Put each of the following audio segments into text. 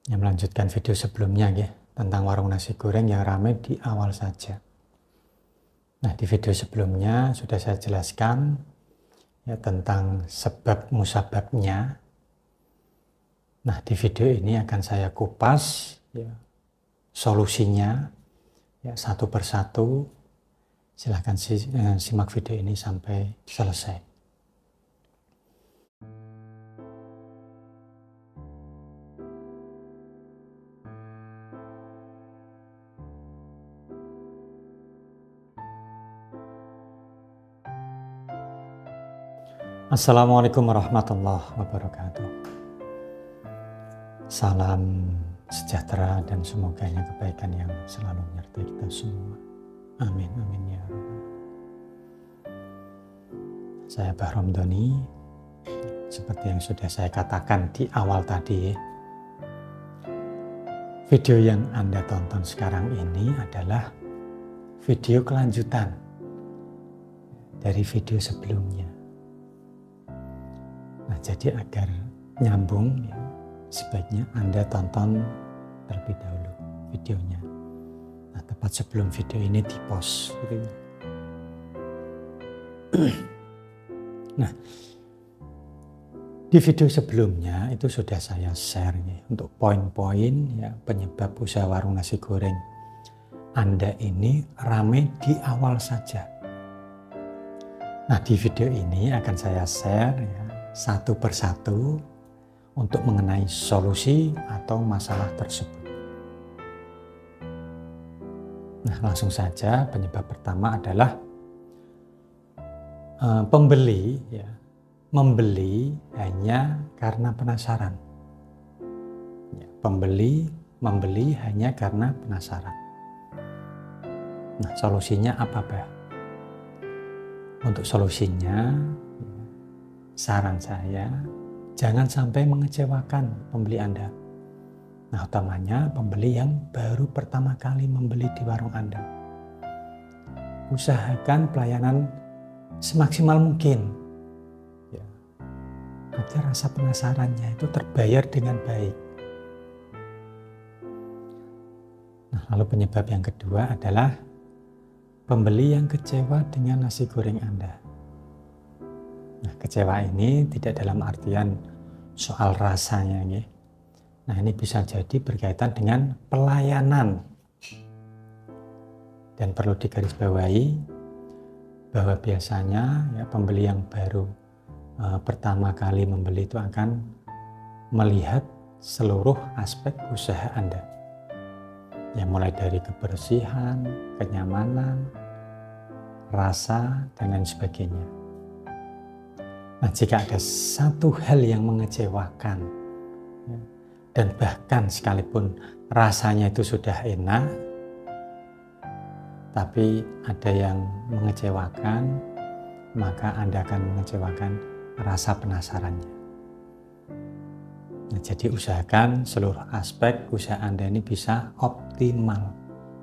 Yang melanjutkan video sebelumnya ya, tentang warung nasi goreng yang ramai di awal saja. Nah, di video sebelumnya sudah saya jelaskan ya tentang sebab musababnya. Nah, di video ini akan saya kupas ya solusinya ya satu persatu. Silahkan simak video ini sampai selesai. Assalamualaikum warahmatullahi wabarakatuh. Salam sejahtera dan semoga kebaikan yang selalu menyertai kita semua. Amin, amin ya Rabbal. Saya Bahrom Doni. Seperti yang sudah saya katakan di awal tadi, video yang Anda tonton sekarang ini adalah video kelanjutan dari video sebelumnya. Nah, jadi agar nyambung ya, sebaiknya Anda tonton terlebih dahulu videonya. Nah, tepat sebelum video ini di-post gitu. Nah, di video sebelumnya itu sudah saya share ya, untuk poin-poin ya penyebab usaha warung nasi goreng Anda ini ramai di awal saja. Nah, di video ini akan saya share ya satu persatu untuk mengenai solusi atau masalah tersebut. Nah, langsung saja penyebab pertama adalah pembeli ya, membeli hanya karena penasaran. Ya, pembeli membeli hanya karena penasaran. Nah, solusinya apa, Pak? Untuk solusinya, saran saya, jangan sampai mengecewakan pembeli Anda. Nah, utamanya pembeli yang baru pertama kali membeli di warung Anda. Usahakan pelayanan semaksimal mungkin, ya, agar rasa penasarannya itu terbayar dengan baik. Nah, lalu penyebab yang kedua adalah pembeli yang kecewa dengan nasi goreng Anda. Nah, kecewa ini tidak dalam artian soal rasanya ya. Nah, ini bisa jadi berkaitan dengan pelayanan. Dan perlu digarisbawahi bahwa biasanya ya pembeli yang baru pertama kali membeli itu akan melihat seluruh aspek usaha Anda. Ya, mulai dari kebersihan, kenyamanan, rasa, dan lain sebagainya. Nah, jika ada satu hal yang mengecewakan ya, dan bahkan sekalipun rasanya itu sudah enak, tapi ada yang mengecewakan, maka Anda akan mengecewakan rasa penasarannya. Nah, jadi usahakan seluruh aspek usaha Anda ini bisa optimal.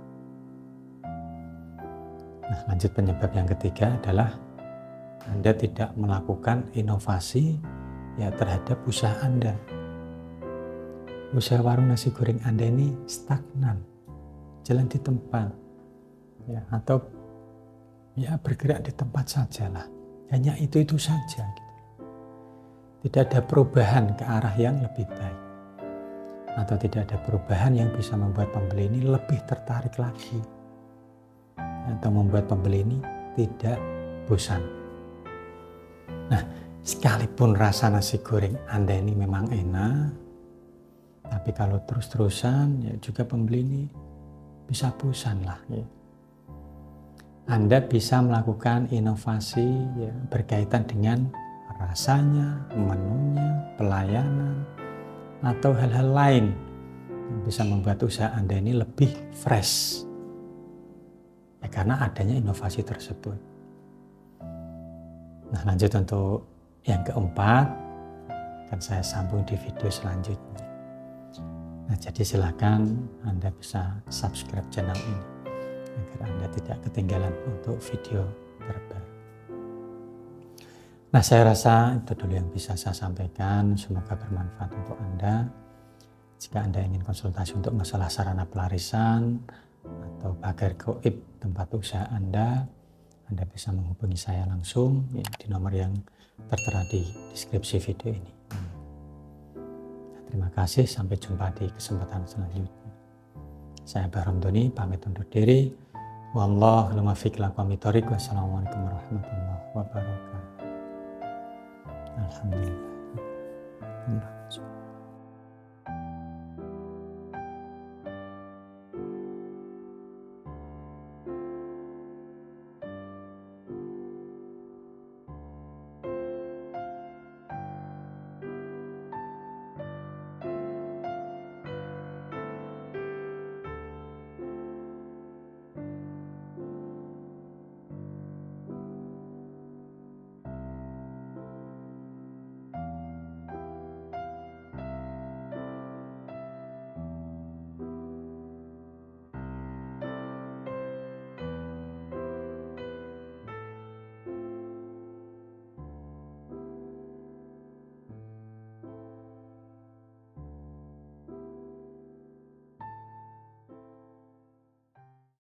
Nah, lanjut penyebab yang ketiga adalah Anda tidak melakukan inovasi ya terhadap usaha Anda. Usaha warung nasi goreng Anda ini stagnan, jalan di tempat, ya, atau ya bergerak di tempat sajalah. Hanya itu saja. Gitu. Tidak ada perubahan ke arah yang lebih baik, atau tidak ada perubahan yang bisa membuat pembeli ini lebih tertarik lagi, atau membuat pembeli ini tidak bosan. Nah, sekalipun rasa nasi goreng Anda ini memang enak, tapi kalau terus-terusan ya juga pembeli ini bisa bosan lah. Ya. Anda bisa melakukan inovasi ya, berkaitan dengan rasanya, menunya, pelayanan, atau hal-hal lain yang bisa membuat usaha Anda ini lebih fresh. Ya, karena adanya inovasi tersebut. Nah, lanjut untuk yang keempat, akan saya sambung di video selanjutnya. Nah, jadi silakan Anda bisa subscribe channel ini agar Anda tidak ketinggalan untuk video terbaru. Nah, saya rasa itu dulu yang bisa saya sampaikan. Semoga bermanfaat untuk Anda. Jika Anda ingin konsultasi untuk masalah sarana pelarisan atau pagar gaib tempat usaha Anda bisa menghubungi saya langsung ya, di nomor yang tertera di deskripsi video ini. Terima kasih, sampai jumpa di kesempatan selanjutnya. Saya Bahram Doni, pamit undur diri. Wallahul muwaffiq ila aqwamit thoriq. Wassalamualaikum warahmatullahi wabarakatuh. Alhamdulillah.